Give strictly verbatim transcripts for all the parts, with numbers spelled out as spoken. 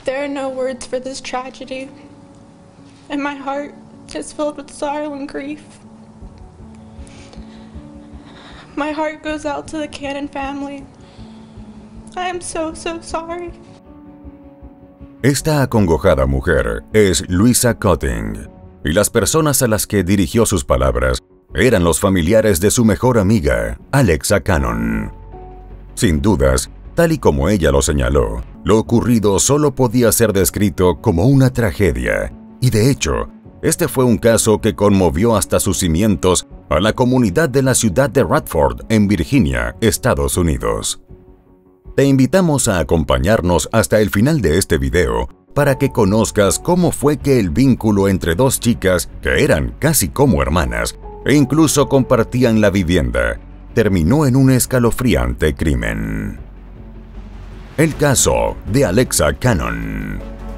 There are no words for this tragedy, and my heart is filled with sorrow and grief. My heart goes out to the Cannon family. I am so, so sorry. Esta acongojada mujer es Louisa Cutting, y las personas a las que dirigió sus palabras eran los familiares de su mejor amiga, Alexa Cannon. Sin dudas, tal y como ella lo señaló, lo ocurrido solo podía ser descrito como una tragedia, y de hecho, este fue un caso que conmovió hasta sus cimientos a la comunidad de la ciudad de Radford, en Virginia, Estados Unidos. Te invitamos a acompañarnos hasta el final de este video para que conozcas cómo fue que el vínculo entre dos chicas que eran casi como hermanas e incluso compartían la vivienda terminó en un escalofriante crimen. El caso de Alexa Cannon.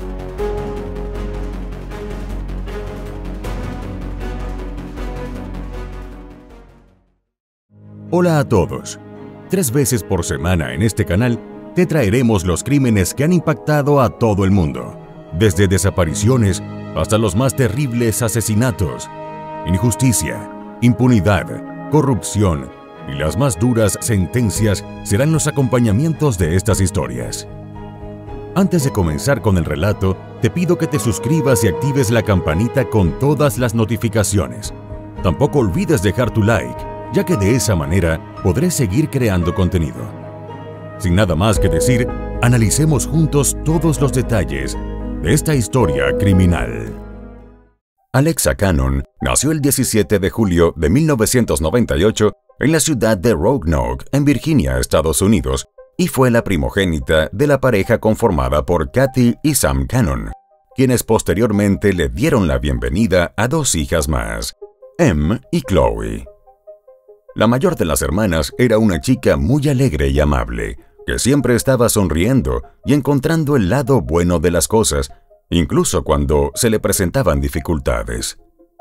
Hola a todos. Tres veces por semana en este canal te traeremos los crímenes que han impactado a todo el mundo, desde desapariciones hasta los más terribles asesinatos, injusticia, impunidad, corrupción y las más duras sentencias serán los acompañamientos de estas historias. Antes de comenzar con el relato, te pido que te suscribas y actives la campanita con todas las notificaciones. Tampoco olvides dejar tu like, ya que de esa manera podré seguir creando contenido. Sin nada más que decir, analicemos juntos todos los detalles de esta historia criminal. Alexa Cannon nació el diecisiete de julio de mil novecientos noventa y ocho en la ciudad de Roanoke, en Virginia, Estados Unidos, y fue la primogénita de la pareja conformada por Kathy y Sam Cannon, quienes posteriormente le dieron la bienvenida a dos hijas más, Em y Chloe. La mayor de las hermanas era una chica muy alegre y amable, que siempre estaba sonriendo y encontrando el lado bueno de las cosas, incluso cuando se le presentaban dificultades.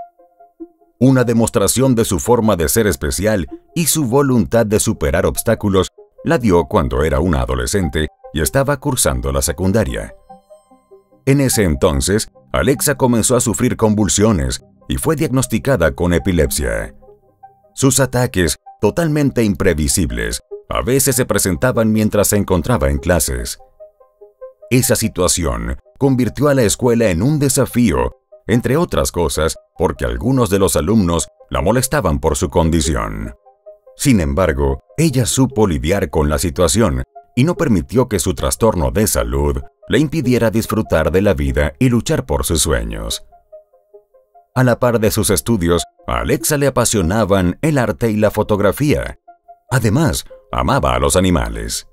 Una demostración de su forma de ser especial y su voluntad de superar obstáculos la dio cuando era una adolescente y estaba cursando la secundaria. En ese entonces, Alexa comenzó a sufrir convulsiones y fue diagnosticada con epilepsia. Sus ataques, totalmente imprevisibles, a veces se presentaban mientras se encontraba en clases. Esa situación convirtió a la escuela en un desafío, entre otras cosas, porque algunos de los alumnos la molestaban por su condición. Sin embargo, ella supo lidiar con la situación y no permitió que su trastorno de salud le impidiera disfrutar de la vida y luchar por sus sueños. A la par de sus estudios, a Alexa le apasionaban el arte y la fotografía. Además, amaba a los animales.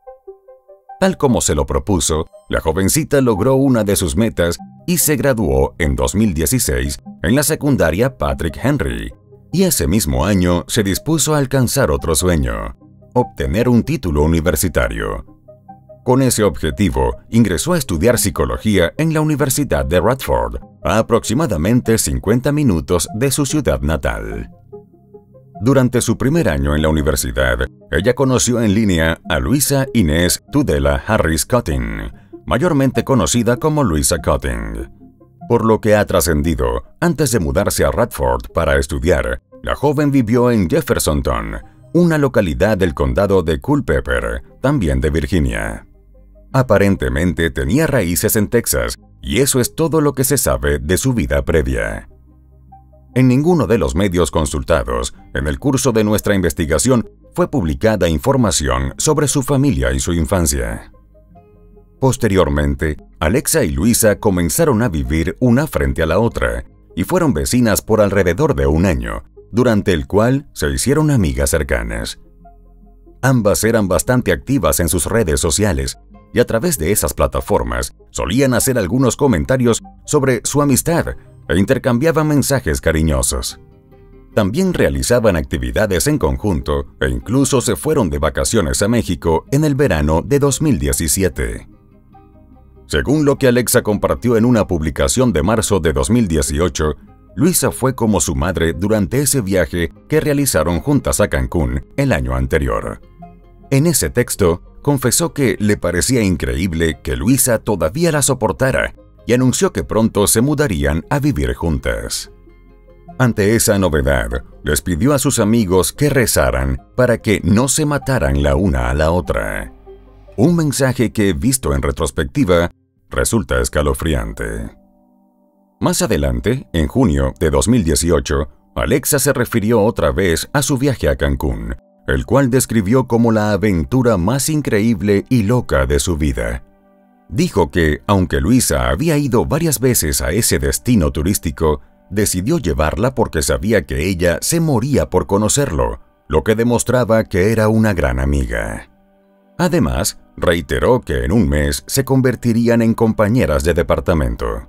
Tal como se lo propuso, la jovencita logró una de sus metas y se graduó en dos mil dieciséis en la secundaria Patrick Henry, y ese mismo año se dispuso a alcanzar otro sueño, obtener un título universitario. Con ese objetivo, ingresó a estudiar psicología en la Universidad de Radford, a aproximadamente cincuenta minutos de su ciudad natal. Durante su primer año en la universidad, ella conoció en línea a Louisa Inez Tudela Harris Cutting, mayormente conocida como Louisa Cutting. Por lo que ha trascendido, antes de mudarse a Radford para estudiar, la joven vivió en Jeffersonton, una localidad del condado de Culpeper, también de Virginia. Aparentemente tenía raíces en Texas, y eso es todo lo que se sabe de su vida previa. En ninguno de los medios consultados, en el curso de nuestra investigación, fue publicada información sobre su familia y su infancia. Posteriormente, Alexa y Louisa comenzaron a vivir una frente a la otra, y fueron vecinas por alrededor de un año, durante el cual se hicieron amigas cercanas. Ambas eran bastante activas en sus redes sociales, y a través de esas plataformas solían hacer algunos comentarios sobre su amistad e intercambiaban mensajes cariñosos. También realizaban actividades en conjunto e incluso se fueron de vacaciones a México en el verano de dos mil diecisiete. Según lo que Alexa compartió en una publicación de marzo de dos mil dieciocho, Louisa fue como su madre durante ese viaje que realizaron juntas a Cancún el año anterior. En ese texto, confesó que le parecía increíble que Luisa todavía la soportara y anunció que pronto se mudarían a vivir juntas. Ante esa novedad, les pidió a sus amigos que rezaran para que no se mataran la una a la otra. Un mensaje que, visto en retrospectiva, resulta escalofriante. Más adelante, en junio de dos mil dieciocho, Alexa se refirió otra vez a su viaje a Cancún, el cual describió como la aventura más increíble y loca de su vida. Dijo que, aunque Luisa había ido varias veces a ese destino turístico, decidió llevarla porque sabía que ella se moría por conocerlo, lo que demostraba que era una gran amiga. Además, reiteró que en un mes se convertirían en compañeras de departamento.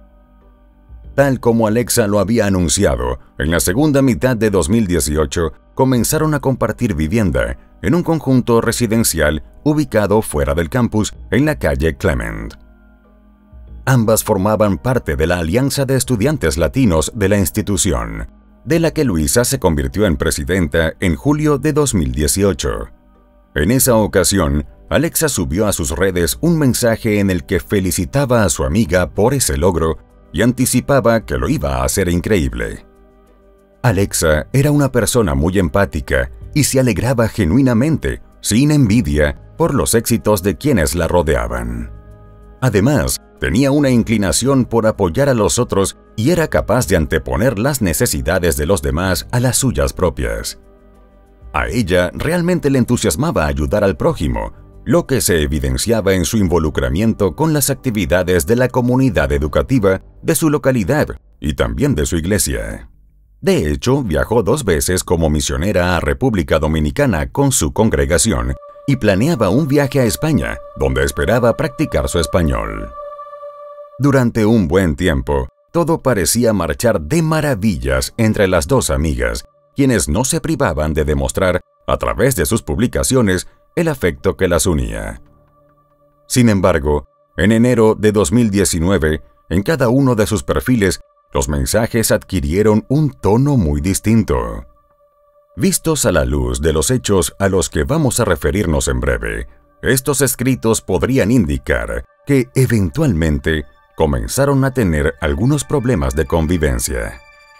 Tal como Alexa lo había anunciado, en la segunda mitad de dos mil dieciocho comenzaron a compartir vivienda en un conjunto residencial ubicado fuera del campus en la calle Clement. Ambas formaban parte de la Alianza de Estudiantes Latinos de la institución, de la que Luisa se convirtió en presidenta en julio de dos mil dieciocho. En esa ocasión, Alexa subió a sus redes un mensaje en el que felicitaba a su amiga por ese logro y anticipaba que lo iba a hacer increíble. Alexa era una persona muy empática y se alegraba genuinamente, sin envidia, por los éxitos de quienes la rodeaban. Además, tenía una inclinación por apoyar a los otros y era capaz de anteponer las necesidades de los demás a las suyas propias. A ella realmente le entusiasmaba ayudar al prójimo, lo que se evidenciaba en su involucramiento con las actividades de la comunidad educativa de su localidad y también de su iglesia. De hecho, viajó dos veces como misionera a República Dominicana con su congregación y planeaba un viaje a España, donde esperaba practicar su español. Durante un buen tiempo, todo parecía marchar de maravillas entre las dos amigas, quienes no se privaban de demostrar, a través de sus publicaciones, el afecto que las unía. Sin embargo, en enero de dos mil diecinueve, en cada uno de sus perfiles, los mensajes adquirieron un tono muy distinto. Vistos a la luz de los hechos a los que vamos a referirnos en breve, estos escritos podrían indicar que, eventualmente, comenzaron a tener algunos problemas de convivencia.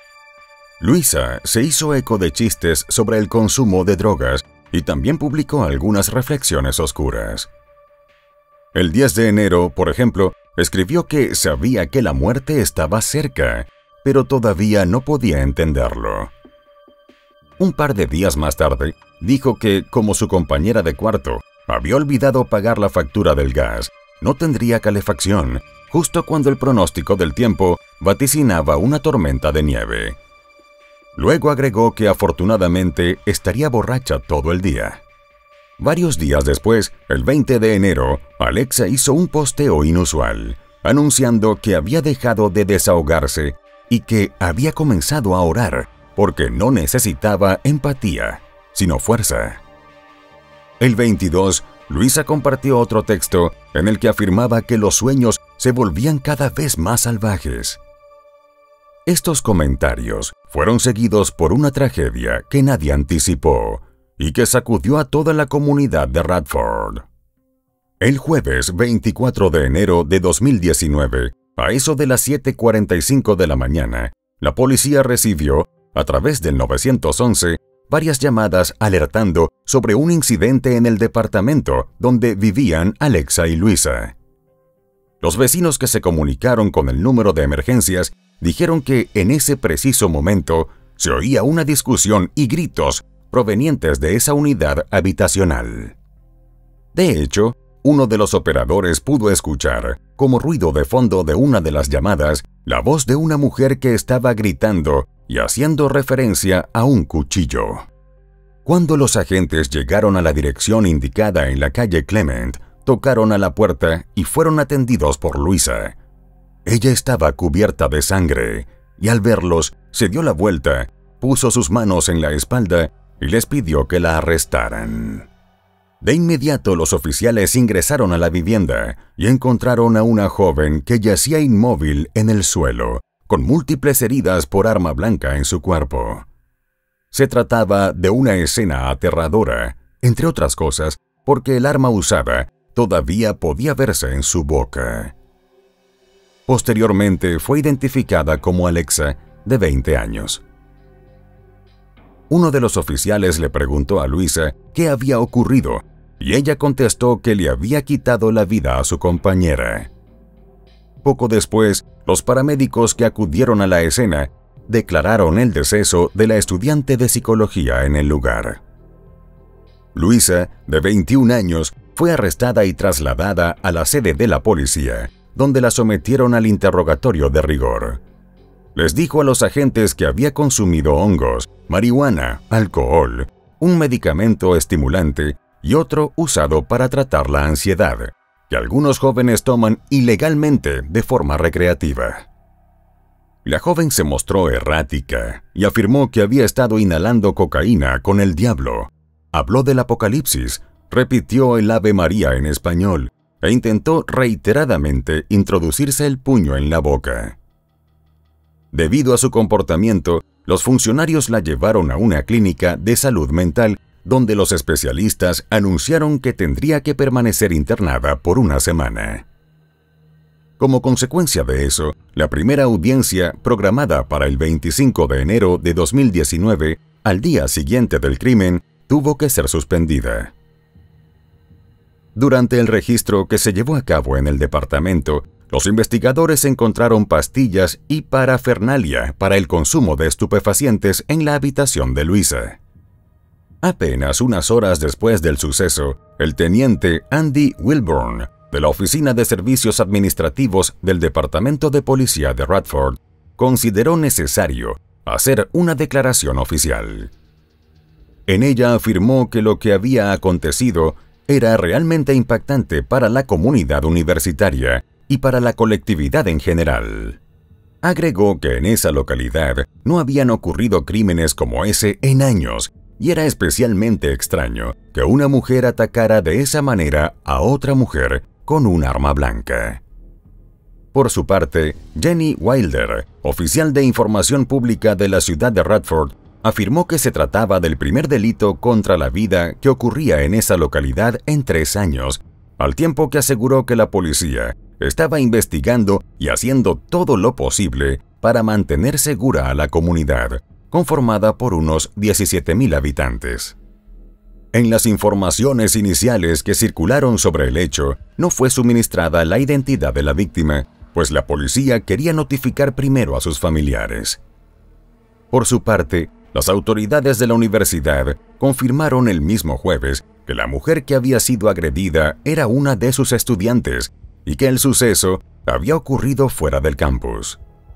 Luisa se hizo eco de chistes sobre el consumo de drogas y también publicó algunas reflexiones oscuras. El diez de enero, por ejemplo, escribió que sabía que la muerte estaba cerca, pero todavía no podía entenderlo. Un par de días más tarde, dijo que, como su compañera de cuarto había olvidado pagar la factura del gas, no tendría calefacción, justo cuando el pronóstico del tiempo vaticinaba una tormenta de nieve. Luego agregó que afortunadamente estaría borracha todo el día. Varios días después, el veinte de enero, Alexa hizo un posteo inusual, anunciando que había dejado de desahogarse y que había comenzado a orar porque no necesitaba empatía, sino fuerza. El veintidós, Luisa compartió otro texto en el que afirmaba que los sueños se volvían cada vez más salvajes. Estos comentarios fueron seguidos por una tragedia que nadie anticipó y que sacudió a toda la comunidad de Radford. El jueves veinticuatro de enero de dos mil diecinueve, a eso de las siete cuarenta y cinco de la mañana, la policía recibió, a través del nueve once, varias llamadas alertando sobre un incidente en el departamento donde vivían Alexa y Luisa. Los vecinos que se comunicaron con el número de emergencias dijeron que en ese preciso momento se oía una discusión y gritos provenientes de esa unidad habitacional. De hecho, uno de los operadores pudo escuchar, como ruido de fondo de una de las llamadas, la voz de una mujer que estaba gritando y haciendo referencia a un cuchillo. Cuando los agentes llegaron a la dirección indicada en la calle Clement, tocaron a la puerta y fueron atendidos por Luisa. Ella estaba cubierta de sangre y al verlos se dio la vuelta, puso sus manos en la espalda y les pidió que la arrestaran. De inmediato los oficiales ingresaron a la vivienda y encontraron a una joven que yacía inmóvil en el suelo, con múltiples heridas por arma blanca en su cuerpo. Se trataba de una escena aterradora. Entre otras cosas, porque el arma usada todavía podía verse en su boca. Posteriormente fue identificada como Alexa, de veinte años. Uno de los oficiales le preguntó a Luisa qué había ocurrido y ella contestó que le había quitado la vida a su compañera. Poco después, los paramédicos que acudieron a la escena declararon el deceso de la estudiante de psicología en el lugar. Luisa, de veintiún años, fue arrestada y trasladada a la sede de la policía, donde la sometieron al interrogatorio de rigor. Les dijo a los agentes que había consumido hongos, marihuana, alcohol, un medicamento estimulante y otro usado para tratar la ansiedad, que algunos jóvenes toman ilegalmente de forma recreativa. La joven se mostró errática y afirmó que había estado inhalando cocaína con el diablo. Habló del apocalipsis, repitió el Ave María en español e intentó reiteradamente introducirse el puño en la boca. Debido a su comportamiento, los funcionarios la llevaron a una clínica de salud mental donde los especialistas anunciaron que tendría que permanecer internada por una semana. Como consecuencia de eso, la primera audiencia, programada para el veinticinco de enero de dos mil diecinueve, al día siguiente del crimen, tuvo que ser suspendida. Durante el registro que se llevó a cabo en el departamento, los investigadores encontraron pastillas y parafernalia para el consumo de estupefacientes en la habitación de Luisa. Apenas unas horas después del suceso, el teniente Andy Wilburn, de la Oficina de Servicios Administrativos del Departamento de Policía de Radford, consideró necesario hacer una declaración oficial. En ella afirmó que lo que había acontecido era realmente impactante para la comunidad universitaria y para la colectividad en general. Agregó que en esa localidad no habían ocurrido crímenes como ese en años y era especialmente extraño que una mujer atacara de esa manera a otra mujer con un arma blanca. Por su parte, Jenny Wilder, oficial de información pública de la ciudad de Radford, afirmó que se trataba del primer delito contra la vida que ocurría en esa localidad en tres años, al tiempo que aseguró que la policía estaba investigando y haciendo todo lo posible para mantener segura a la comunidad, conformada por unos diecisiete mil habitantes. En las informaciones iniciales que circularon sobre el hecho, no fue suministrada la identidad de la víctima, pues la policía quería notificar primero a sus familiares. Por su parte, las autoridades de la universidad confirmaron el mismo jueves que la mujer que había sido agredida era una de sus estudiantes y que el suceso había ocurrido fuera del campus.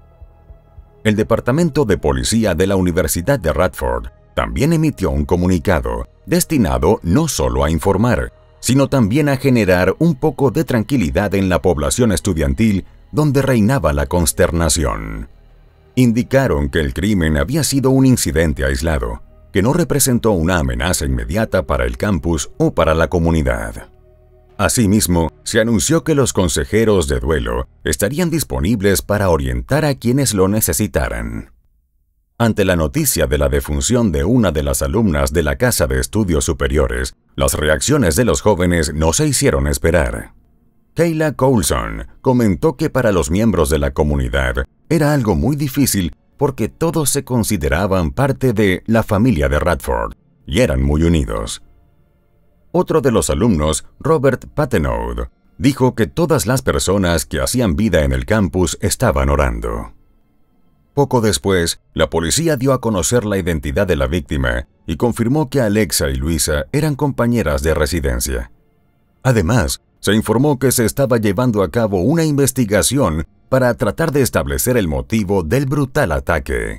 El Departamento de Policía de la Universidad de Radford también emitió un comunicado destinado no solo a informar, sino también a generar un poco de tranquilidad en la población estudiantil donde reinaba la consternación. Indicaron que el crimen había sido un incidente aislado, que no representó una amenaza inmediata para el campus o para la comunidad. Asimismo, se anunció que los consejeros de duelo estarían disponibles para orientar a quienes lo necesitaran. Ante la noticia de la defunción de una de las alumnas de la Casa de Estudios Superiores, las reacciones de los jóvenes no se hicieron esperar. Kayla Coulson comentó que para los miembros de la comunidad era algo muy difícil porque todos se consideraban parte de la familia de Radford y eran muy unidos. Otro de los alumnos, Robert Patenaude, dijo que todas las personas que hacían vida en el campus estaban orando. Poco después, la policía dio a conocer la identidad de la víctima y confirmó que Alexa y Luisa eran compañeras de residencia. Además, se informó que se estaba llevando a cabo una investigación para tratar de establecer el motivo del brutal ataque.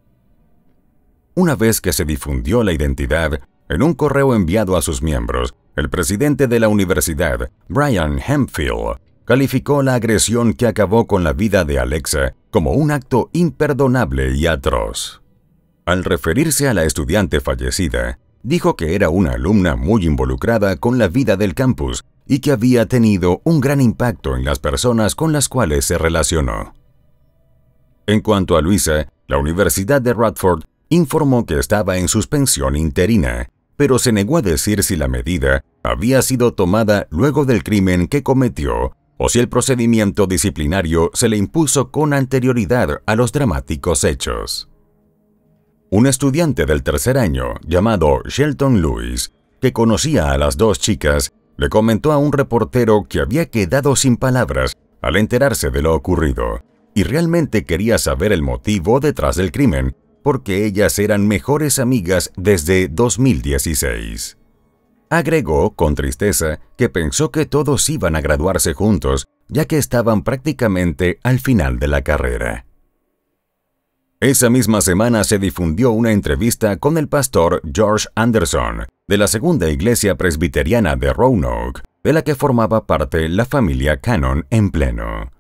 Una vez que se difundió la identidad, en un correo enviado a sus miembros, el presidente de la universidad, Brian Hemphill, calificó la agresión que acabó con la vida de Alexa como un acto imperdonable y atroz. Al referirse a la estudiante fallecida, dijo que era una alumna muy involucrada con la vida del campus y que había tenido un gran impacto en las personas con las cuales se relacionó. En cuanto a Luisa, la Universidad de Radford informó que estaba en suspensión interina, pero se negó a decir si la medida había sido tomada luego del crimen que cometió o si el procedimiento disciplinario se le impuso con anterioridad a los dramáticos hechos. Un estudiante del tercer año, llamado Shelton Lewis, que conocía a las dos chicas, le comentó a un reportero que había quedado sin palabras al enterarse de lo ocurrido, y realmente quería saber el motivo detrás del crimen, porque ellas eran mejores amigas desde dos mil dieciséis. Agregó con tristeza que pensó que todos iban a graduarse juntos, ya que estaban prácticamente al final de la carrera. Esa misma semana se difundió una entrevista con el pastor George Anderson, de la Segunda Iglesia Presbiteriana de Roanoke, de la que formaba parte la familia Cannon en pleno.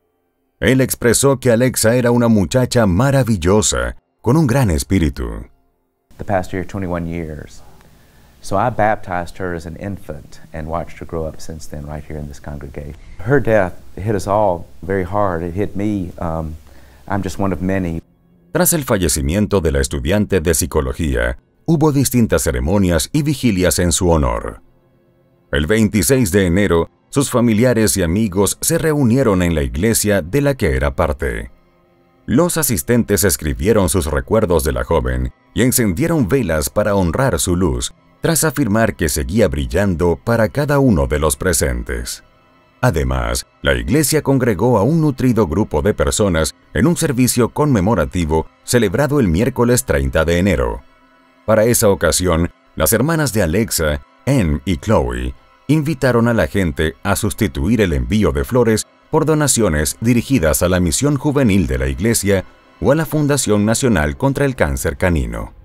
Él expresó que Alexa era una muchacha maravillosa, con un gran espíritu. The past year, twenty-one years. So I baptized her as an infant and watched her grow up since then right here in this congregation. Her death hit us all very hard. It hit me. Um, I'm just one of many. Tras el fallecimiento de la estudiante de psicología, hubo distintas ceremonias y vigilias en su honor. El veintiséis de enero, sus familiares y amigos se reunieron en la iglesia de la que era parte. Los asistentes escribieron sus recuerdos de la joven y encendieron velas para honrar su luz, tras afirmar que seguía brillando para cada uno de los presentes. Además, la iglesia congregó a un nutrido grupo de personas en un servicio conmemorativo celebrado el miércoles treinta de enero. Para esa ocasión, las hermanas de Alexa, Anne y Chloe, invitaron a la gente a sustituir el envío de flores por donaciones dirigidas a la misión juvenil de la iglesia o a la Fundación Nacional contra el Cáncer Canino.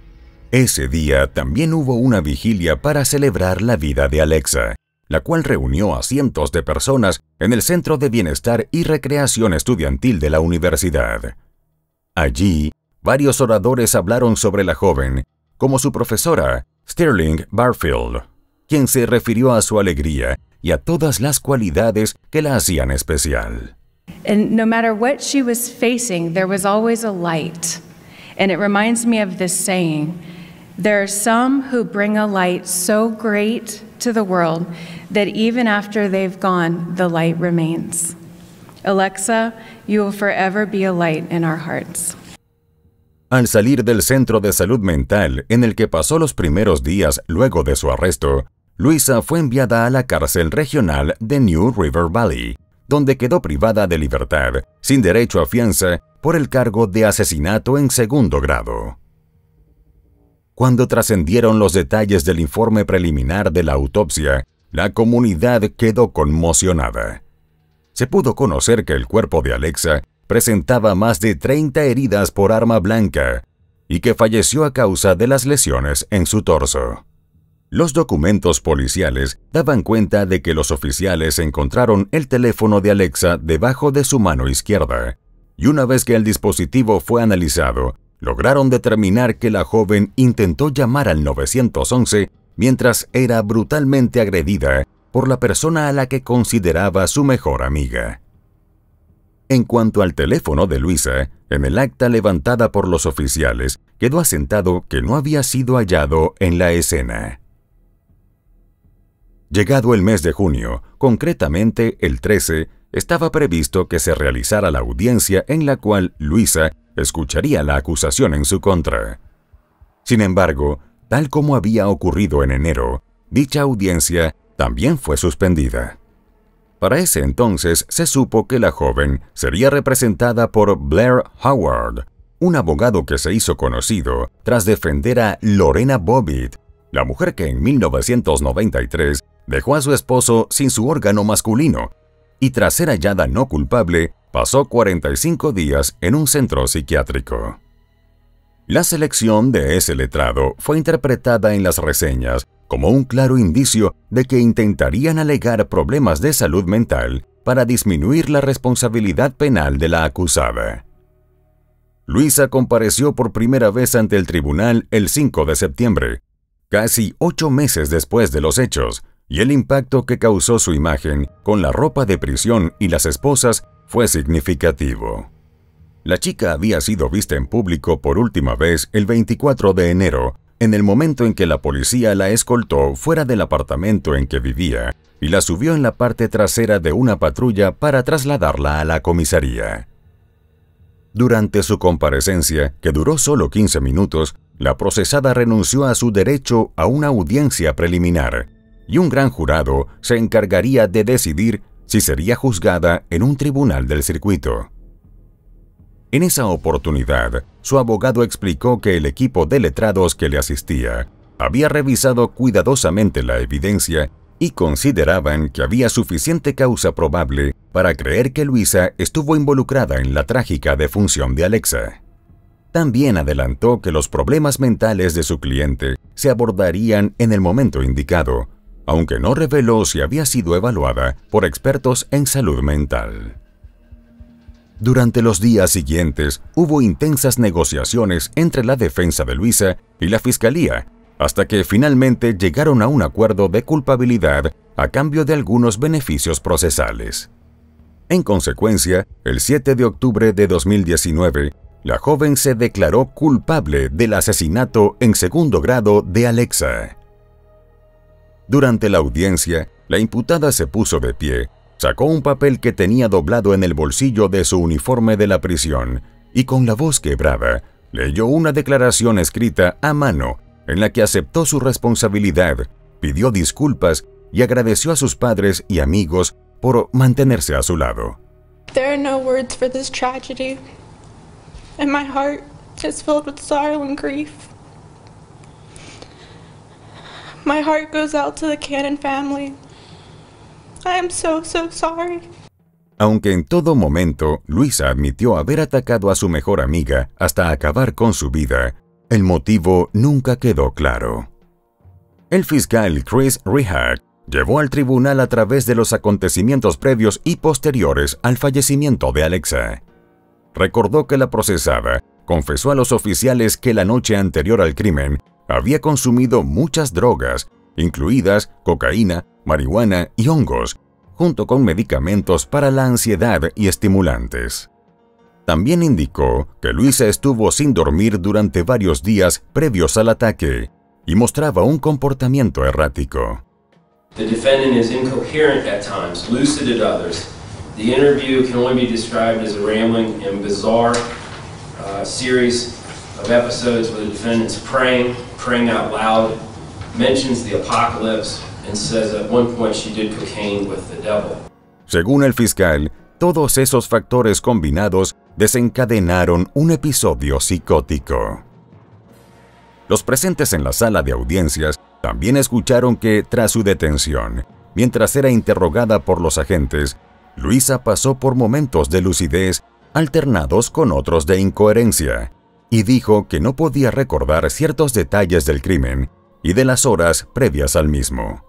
Ese día también hubo una vigilia para celebrar la vida de Alexa, la cual reunió a cientos de personas en el Centro de Bienestar y Recreación Estudiantil de la universidad. Allí, varios oradores hablaron sobre la joven, como su profesora, Sterling Barfield, quien se refirió a su alegría y a todas las cualidades que la hacían especial. And no matter what she was facing, there was always a light. And it reminds me of this saying, there are some who bring a light so great to the world that even after they've gone, the light remains. Alexa, you will forever be a light in our hearts. Al salir del centro de salud mental en el que pasó los primeros días luego de su arresto, Luisa fue enviada a la cárcel regional de New River Valley, donde quedó privada de libertad, sin derecho a fianza, por el cargo de asesinato en segundo grado. Cuando trascendieron los detalles del informe preliminar de la autopsia, la comunidad quedó conmocionada. Se pudo conocer que el cuerpo de Alexa presentaba más de treinta heridas por arma blanca y que falleció a causa de las lesiones en su torso. Los documentos policiales daban cuenta de que los oficiales encontraron el teléfono de Alexa debajo de su mano izquierda, y una vez que el dispositivo fue analizado, lograron determinar que la joven intentó llamar al nueve once mientras era brutalmente agredida por la persona a la que consideraba su mejor amiga. En cuanto al teléfono de Luisa, en el acta levantada por los oficiales, quedó asentado que no había sido hallado en la escena. Llegado el mes de junio, concretamente el trece, estaba previsto que se realizara la audiencia en la cual Luisa escucharía la acusación en su contra. Sin embargo, tal como había ocurrido en enero, dicha audiencia también fue suspendida. Para ese entonces se supo que la joven sería representada por Blair Howard, un abogado que se hizo conocido tras defender a Lorena Bobbitt, la mujer que en mil novecientos noventa y tres dejó a su esposo sin su órgano masculino y tras ser hallada no culpable, pasó cuarenta y cinco días en un centro psiquiátrico. La selección de ese letrado fue interpretada en las reseñas como un claro indicio de que intentarían alegar problemas de salud mental para disminuir la responsabilidad penal de la acusada. Luisa compareció por primera vez ante el tribunal el cinco de septiembre, casi ocho meses después de los hechos, y el impacto que causó su imagen con la ropa de prisión y las esposas fue significativo. La chica había sido vista en público por última vez el veinticuatro de enero, En el momento en que la policía la escoltó fuera del apartamento en que vivía y la subió en la parte trasera de una patrulla para trasladarla a la comisaría. Durante su comparecencia, que duró solo quince minutos, la procesada renunció a su derecho a una audiencia preliminar, y un gran jurado se encargaría de decidir si sería juzgada en un tribunal del circuito. En esa oportunidad, su abogado explicó que el equipo de letrados que le asistía había revisado cuidadosamente la evidencia y consideraban que había suficiente causa probable para creer que Luisa estuvo involucrada en la trágica defunción de Alexa. También adelantó que los problemas mentales de su cliente se abordarían en el momento indicado, aunque no reveló si había sido evaluada por expertos en salud mental. Durante los días siguientes, hubo intensas negociaciones entre la defensa de Luisa y la fiscalía, hasta que finalmente llegaron a un acuerdo de culpabilidad a cambio de algunos beneficios procesales. En consecuencia, el siete de octubre de dos mil diecinueve, la joven se declaró culpable del asesinato en segundo grado de Alexa. Durante la audiencia, la imputada se puso de pie, sacó un papel que tenía doblado en el bolsillo de su uniforme de la prisión y con la voz quebrada, leyó una declaración escrita a mano en la que aceptó su responsabilidad, pidió disculpas y agradeció a sus padres y amigos por mantenerse a su lado. There are no words for this tragedy, and my heart is filled with sorrow and grief. My heart goes out to the Cannon family. I am so, so sorry. Aunque en todo momento Luisa admitió haber atacado a su mejor amiga hasta acabar con su vida, el motivo nunca quedó claro. El fiscal Chris Rehak llevó al tribunal a través de los acontecimientos previos y posteriores al fallecimiento de Alexa. Recordó que la procesada confesó a los oficiales que la noche anterior al crimen había consumido muchas drogas, incluidas cocaína, marihuana y hongos, junto con medicamentos para la ansiedad y estimulantes. También indicó que Luisa estuvo sin dormir durante varios días previos al ataque y mostraba un comportamiento errático. The defendant is incoherent at times, lucid at others. The interview can only be described as a rambling and bizarre uh, series of episodes where the defendant's praying, praying out loud, mentions the apocalypse, and says at one point she did cocaine with the devil. Según el fiscal, todos esos factores combinados desencadenaron un episodio psicótico. Los presentes en la sala de audiencias también escucharon que, tras su detención, mientras era interrogada por los agentes, Luisa pasó por momentos de lucidez alternados con otros de incoherencia, y dijo que no podía recordar ciertos detalles del crimen y de las horas previas al mismo.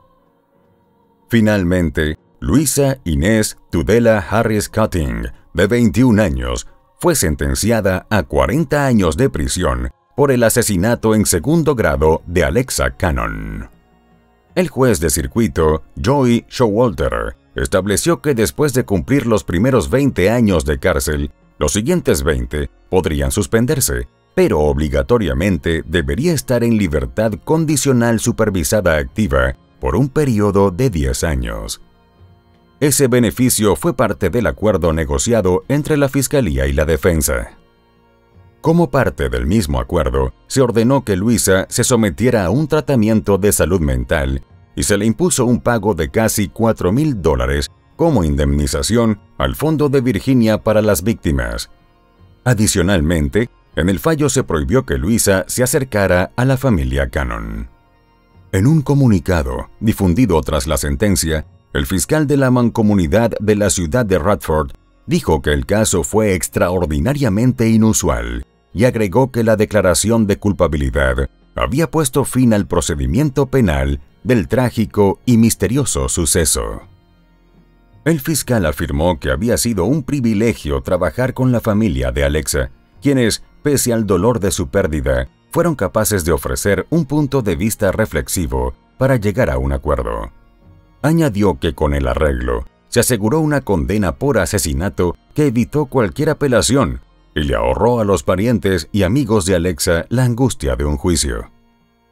Finalmente, Luisa Inés Tudela Harris Cutting, de veintiún años, fue sentenciada a cuarenta años de prisión por el asesinato en segundo grado de Alexa Cannon. El juez de circuito, Joy Showalter, estableció que después de cumplir los primeros veinte años de cárcel, los siguientes veinte podrían suspenderse, pero obligatoriamente debería estar en libertad condicional supervisada activa por un periodo de diez años. Ese beneficio fue parte del acuerdo negociado entre la Fiscalía y la defensa. Como parte del mismo acuerdo, se ordenó que Luisa se sometiera a un tratamiento de salud mental y se le impuso un pago de casi cuatro mil dólares como indemnización al Fondo de Virginia para las Víctimas. Adicionalmente, en el fallo se prohibió que Luisa se acercara a la familia Cannon. En un comunicado difundido tras la sentencia, el fiscal de la mancomunidad de la ciudad de Radford dijo que el caso fue extraordinariamente inusual y agregó que la declaración de culpabilidad había puesto fin al procedimiento penal del trágico y misterioso suceso. El fiscal afirmó que había sido un privilegio trabajar con la familia de Alexa, quienes, pese al dolor de su pérdida, fueron capaces de ofrecer un punto de vista reflexivo para llegar a un acuerdo. Añadió que con el arreglo se aseguró una condena por asesinato que evitó cualquier apelación y le ahorró a los parientes y amigos de Alexa la angustia de un juicio.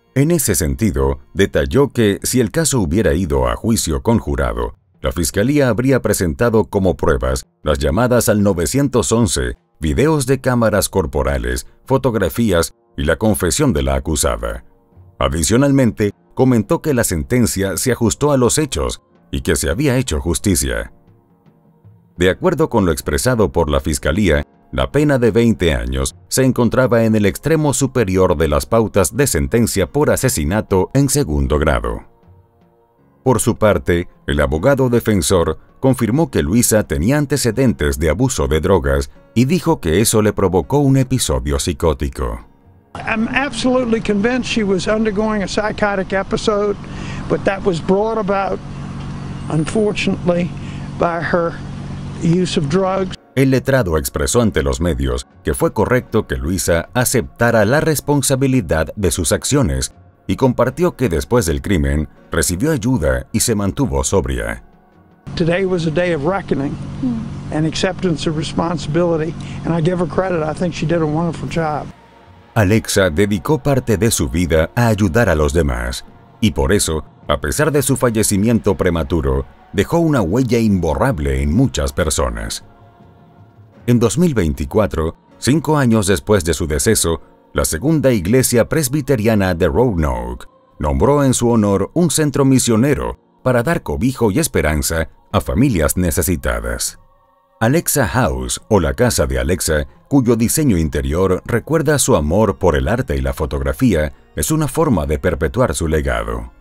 En ese sentido, detalló que si el caso hubiera ido a juicio con jurado, la Fiscalía habría presentado como pruebas las llamadas al nueve once, videos de cámaras corporales, fotografías y la confesión de la acusada. Adicionalmente, comentó que la sentencia se ajustó a los hechos y que se había hecho justicia. De acuerdo con lo expresado por la Fiscalía, la pena de veinte años se encontraba en el extremo superior de las pautas de sentencia por asesinato en segundo grado. Por su parte, el abogado defensor confirmó que Luisa tenía antecedentes de abuso de drogas y dijo que eso le provocó un episodio psicótico. I'm absolutely convinced she was undergoing a psychotic episode, but that was brought about, unfortunately, by her use of drugs. El letrado expresó ante los medios que fue correcto que Luisa aceptara la responsabilidad de sus acciones y compartió que después del crimen recibió ayuda y se mantuvo sobria. Today was a day of reckoning and acceptance of responsibility, and I give her credit. I think she did a wonderful job. Alexa dedicó parte de su vida a ayudar a los demás, y por eso, a pesar de su fallecimiento prematuro, dejó una huella imborrable en muchas personas. En dos mil veinticuatro, cinco años después de su deceso, la Segunda Iglesia Presbiteriana de Roanoke nombró en su honor un centro misionero para dar cobijo y esperanza a familias necesitadas. Alexa House, o la Casa de Alexa, cuyo diseño interior recuerda su amor por el arte y la fotografía, es una forma de perpetuar su legado.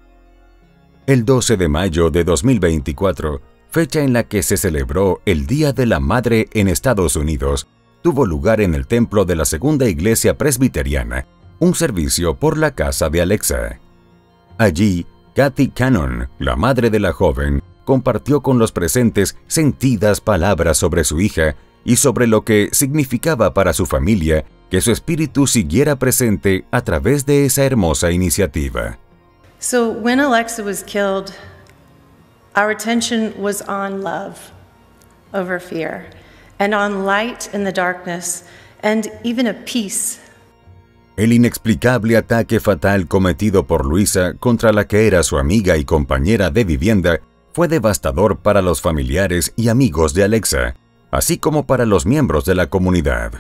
El doce de mayo de dos mil veinticuatro, fecha en la que se celebró el Día de la Madre en Estados Unidos, tuvo lugar en el templo de la Segunda Iglesia Presbiteriana un servicio por la Casa de Alexa. Allí, Kathy Cannon, la madre de la joven, compartió con los presentes sentidas palabras sobre su hija y sobre lo que significaba para su familia que su espíritu siguiera presente a través de esa hermosa iniciativa. So when Alexa was killed, our attention was on love over fear, and on light in the darkness, and even a peace. El inexplicable ataque fatal cometido por Luisa contra la que era su amiga y compañera de vivienda fue devastador para los familiares y amigos de Alexa, así como para los miembros de la comunidad.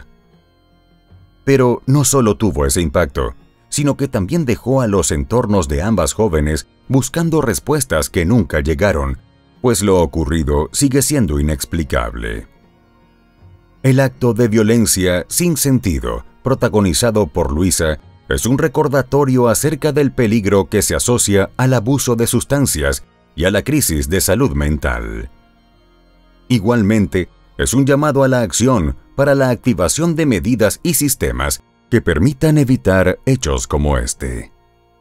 Pero no solo tuvo ese impacto, sino que también dejó a los entornos de ambas jóvenes buscando respuestas que nunca llegaron, pues lo ocurrido sigue siendo inexplicable. El acto de violencia sin sentido, protagonizado por Luisa, es un recordatorio acerca del peligro que se asocia al abuso de sustancias y a la crisis de salud mental. Igualmente, es un llamado a la acción para la activación de medidas y sistemas que permitan evitar hechos como este.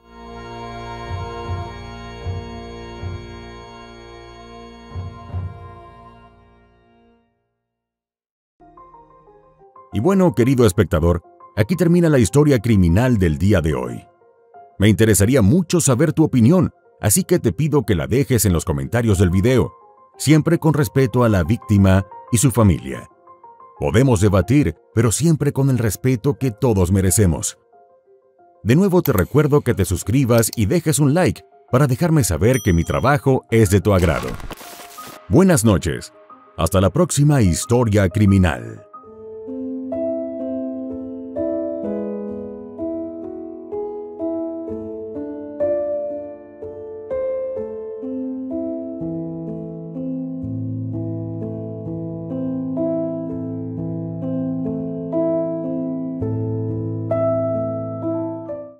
Y bueno, querido espectador, aquí termina la historia criminal del día de hoy. Me interesaría mucho saber tu opinión, así que te pido que la dejes en los comentarios del video, siempre con respeto a la víctima y su familia. Podemos debatir, pero siempre con el respeto que todos merecemos. De nuevo te recuerdo que te suscribas y dejes un like para dejarme saber que mi trabajo es de tu agrado. Buenas noches. Hasta la próxima historia criminal.